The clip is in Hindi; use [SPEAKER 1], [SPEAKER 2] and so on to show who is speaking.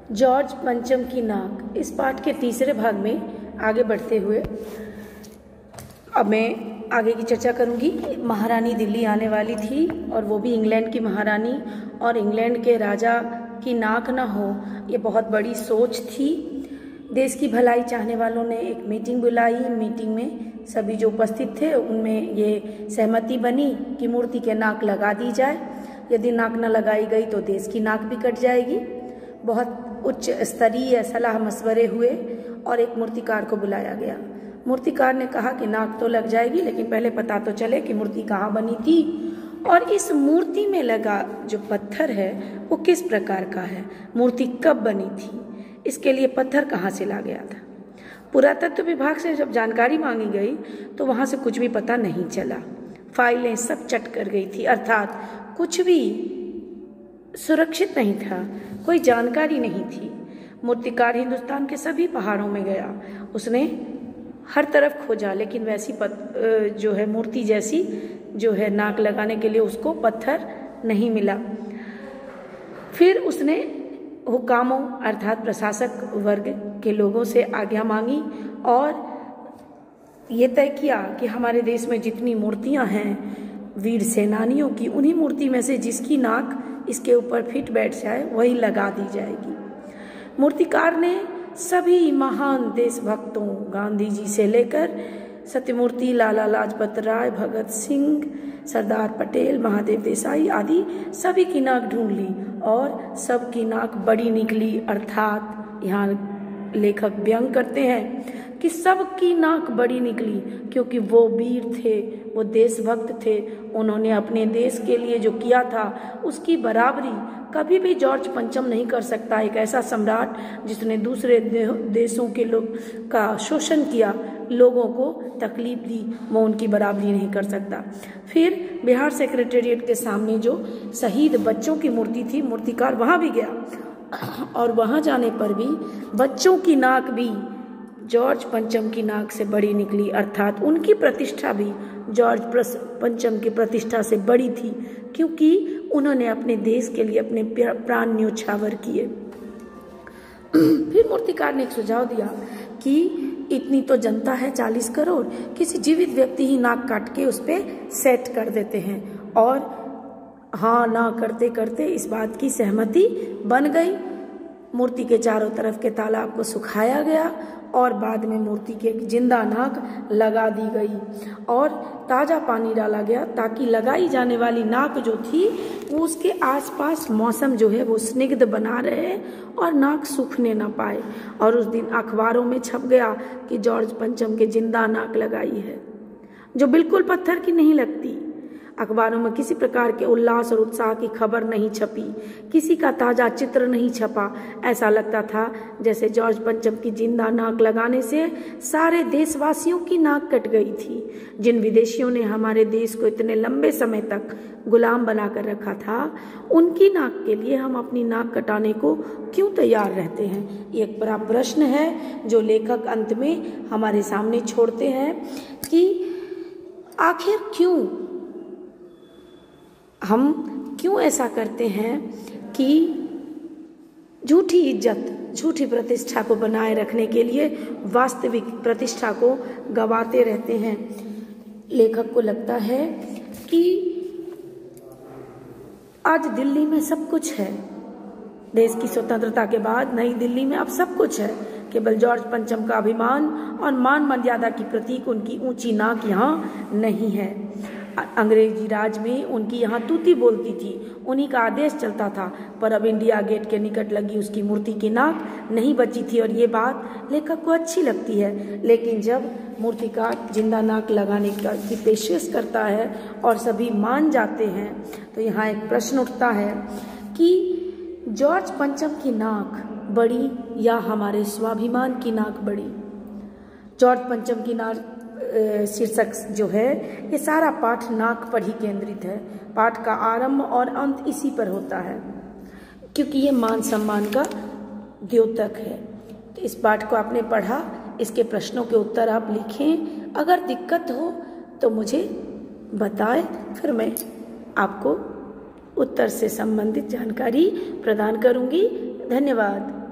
[SPEAKER 1] जॉर्ज पंचम की नाक। इस पाठ के तीसरे भाग में आगे बढ़ते हुए अब मैं आगे की चर्चा करूंगी। महारानी दिल्ली आने वाली थी और वो भी इंग्लैंड की महारानी, और इंग्लैंड के राजा की नाक ना हो ये बहुत बड़ी सोच थी। देश की भलाई चाहने वालों ने एक मीटिंग बुलाई। मीटिंग में सभी जो उपस्थित थे उनमें ये सहमति बनी कि मूर्ति के नाक लगा दी जाए। यदि नाक न लगाई गई तो देश की नाक भी कट जाएगी। बहुत उच्च स्तरीय सलाह मशवरे हुए और एक मूर्तिकार को बुलाया गया। मूर्तिकार ने कहा कि नाक तो लग जाएगी, लेकिन पहले पता तो चले कि मूर्ति कहाँ बनी थी और इस मूर्ति में लगा जो पत्थर है वो किस प्रकार का है, मूर्ति कब बनी थी, इसके लिए पत्थर कहाँ से ला गया था। पुरातत्व विभाग से जब जानकारी मांगी गई तो वहाँ से कुछ भी पता नहीं चला। फाइलें सब चट कर गई थी, अर्थात कुछ भी सुरक्षित नहीं था, कोई जानकारी नहीं थी। मूर्तिकार हिंदुस्तान के सभी पहाड़ों में गया, उसने हर तरफ खोजा, लेकिन वैसी जो है मूर्ति जैसी जो है नाक लगाने के लिए उसको पत्थर नहीं मिला। फिर उसने हुकामों अर्थात प्रशासक वर्ग के लोगों से आज्ञा मांगी और ये तय किया कि हमारे देश में जितनी मूर्तियां हैं वीर सेनानियों की, उन्हीं मूर्ति में से जिसकी नाक इसके ऊपर फिट बैठ जाए वही लगा दी जाएगी। मूर्तिकार ने सभी महान देशभक्तों, गांधी जी से लेकर सत्यमूर्ति, लाला लाजपत राय, भगत सिंह, सरदार पटेल, महादेव देसाई आदि सभी की नाक ढूंढ ली और सबकी नाक बड़ी निकली। अर्थात यहाँ लेखक व्यंग करते हैं कि सबकी नाक बड़ी निकली क्योंकि वो वीर थे, वो देशभक्त थे। उन्होंने अपने देश के लिए जो किया था उसकी बराबरी कभी भी जॉर्ज पंचम नहीं कर सकता। एक ऐसा सम्राट जिसने दूसरे देशों के लोग का शोषण किया, लोगों को तकलीफ दी, वो उनकी बराबरी नहीं कर सकता। फिर बिहार सेक्रेटेरिएट के सामने जो शहीद बच्चों की मूर्ति थी, मूर्तिकार वहाँ भी गया और वहाँ जाने पर भी बच्चों की नाक भी जॉर्ज पंचम की नाक से बड़ी निकली। अर्थात उनकी प्रतिष्ठा भी जॉर्ज पंचम की प्रतिष्ठा से बड़ी थी क्योंकि उन्होंने अपने देश के लिए अपने प्राण न्योछावर किए। फिर मूर्तिकार ने एक सुझाव दिया कि इतनी तो जनता है 40 करोड़, किसी जीवित व्यक्ति ही नाक काट के उस पर सेट कर देते हैं। और हाँ ना करते करते इस बात की सहमति बन गई। मूर्ति के चारों तरफ के तालाब को सुखाया गया और बाद में मूर्ति के जिंदा नाक लगा दी गई और ताज़ा पानी डाला गया ताकि लगाई जाने वाली नाक जो थी वो उसके आसपास मौसम जो है वो स्निग्ध बना रहे और नाक सूखने ना पाए। और उस दिन अखबारों में छप गया कि जॉर्ज पंचम के जिंदा नाक लगाई है, जो बिल्कुल पत्थर की नहीं लगती। अखबारों में किसी प्रकार के उल्लास और उत्साह की खबर नहीं छपी, किसी का ताज़ा चित्र नहीं छपा। ऐसा लगता था जैसे जॉर्ज पंचम की जिंदा नाक लगाने से सारे देशवासियों की नाक कट गई थी। जिन विदेशियों ने हमारे देश को इतने लंबे समय तक गुलाम बनाकर रखा था, उनकी नाक के लिए हम अपनी नाक कटाने को क्यों तैयार रहते हैं? ये एक बड़ा प्रश्न है जो लेखक अंत में हमारे सामने छोड़ते हैं कि आखिर हम क्यों ऐसा करते हैं कि झूठी इज्जत, झूठी प्रतिष्ठा को बनाए रखने के लिए वास्तविक प्रतिष्ठा को गंवाते रहते हैं। लेखक को लगता है कि आज दिल्ली में सब कुछ है, देश की स्वतंत्रता के बाद नई दिल्ली में अब सब कुछ है, केवल जॉर्ज पंचम का अभिमान और मान मर्यादा की प्रतीक उनकी ऊंची नाक यहाँ नहीं है। अंग्रेजी राज में उनकी यहाँ तूती बोलती थी, उन्हीं का आदेश चलता था, पर अब इंडिया गेट के निकट लगी उसकी मूर्ति की नाक नहीं बची थी और ये बात लेखक को अच्छी लगती है। लेकिन जब मूर्तिकार जिंदा नाक लगाने की पेशकश करता है और सभी मान जाते हैं तो यहाँ एक प्रश्न उठता है कि जॉर्ज पंचम की नाक बड़ी या हमारे स्वाभिमान की नाक बड़ी? जॉर्ज पंचम की नाक शीर्षक जो है ये सारा पाठ नाक पर ही केंद्रित है। पाठ का आरंभ और अंत इसी पर होता है क्योंकि ये मान सम्मान का द्योतक है। तो इस पाठ को आपने पढ़ा, इसके प्रश्नों के उत्तर आप लिखें। अगर दिक्कत हो तो मुझे बताएं, फिर मैं आपको उत्तर से संबंधित जानकारी प्रदान करूंगी। धन्यवाद।